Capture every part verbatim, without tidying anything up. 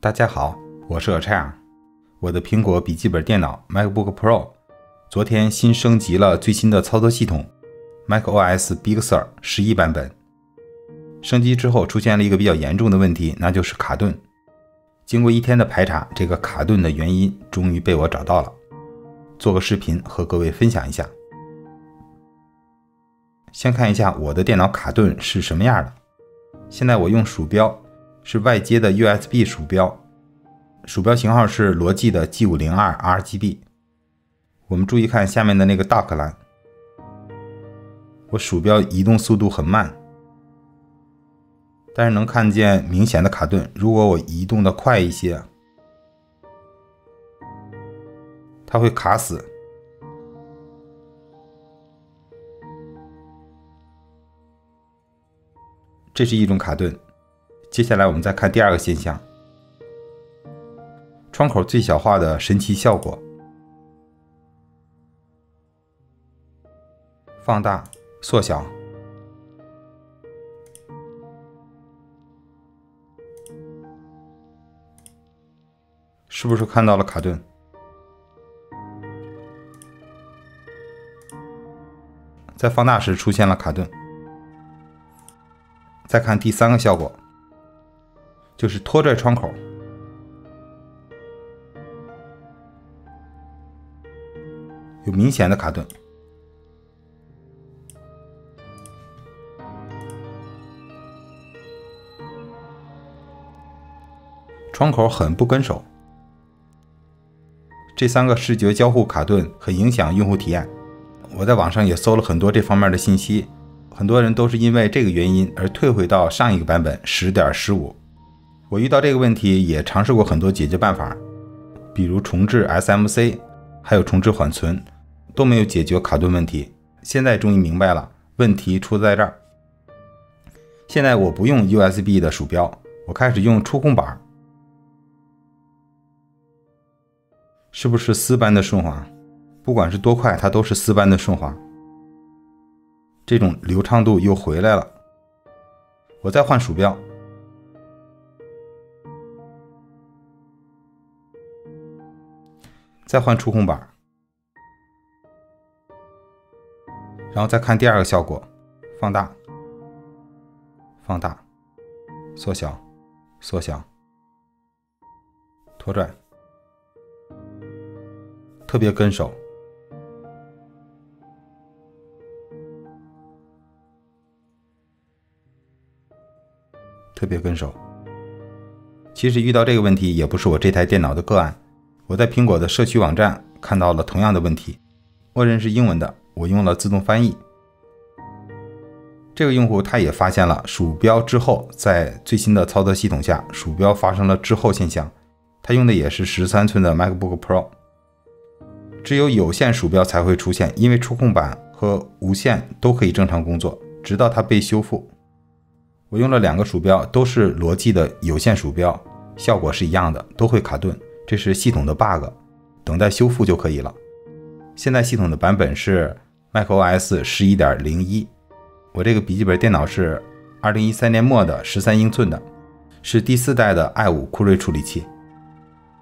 大家好，我是 Chair。我的苹果笔记本电脑 MacBook Pro 昨天新升级了最新的操作系统 macOS Big Sur 十一版本。升级之后出现了一个比较严重的问题，那就是卡顿。经过一天的排查，这个卡顿的原因终于被我找到了，做个视频和各位分享一下。先看一下我的电脑卡顿是什么样的。现在我用鼠标是外接的 U S B 鼠标，鼠标型号是罗技的 G 五零二 R G B。 我们注意看下面的那个 Dock 栏，我鼠标移动速度很慢，但是能看见明显的卡顿。如果我移动的快一些，它会卡死。这是一种卡顿。接下来我们再看第二个现象，窗口最小化的神奇效果。放大、缩小，是不是看到了卡顿？在放大时出现了卡顿。再看第三个效果，就是拖拽窗口，有明显的卡顿。窗口很不跟手。这三个视觉交互卡顿很影响用户体验。我在网上也搜了很多这方面的信息，很多人都是因为这个原因而退回到上一个版本 十点十五。我遇到这个问题也尝试过很多解决办法，比如重置 S M C 还有重置缓存，都没有解决卡顿问题。现在终于明白了，问题出在这儿。现在我不用 U S B 的鼠标，我开始用触控板，是不是丝般的顺滑？不管是多快，它都是丝般的顺滑，这种流畅度又回来了。我再换鼠标，再换触控板，然后再看第二个效果，放大、放大、缩小、缩小、拖拽，特别跟手。特别跟手。其实遇到这个问题也不是我这台电脑的个案，我在苹果的社区网站看到了同样的问题，默认是英文的，我用了自动翻译。这个用户他也发现了鼠标滞后，在最新的操作系统下，鼠标发生了滞后现象。他用的也是十三寸的 MacBook Pro， 只有有线鼠标才会出现，因为触控板和无线都可以正常工作，直到它被修复。我用了两个鼠标，都是罗技的有线鼠标，效果是一样的，都会卡顿，这是系统的 bug， 等待修复就可以了。现在系统的版本是 macOS 十一点零一， 我这个笔记本电脑是二零一三年末的十三英寸的，是第四代的 i 五 酷睿处理器。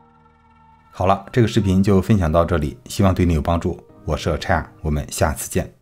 好了，这个视频就分享到这里，希望对你有帮助。我是 Chair， 我们下次见。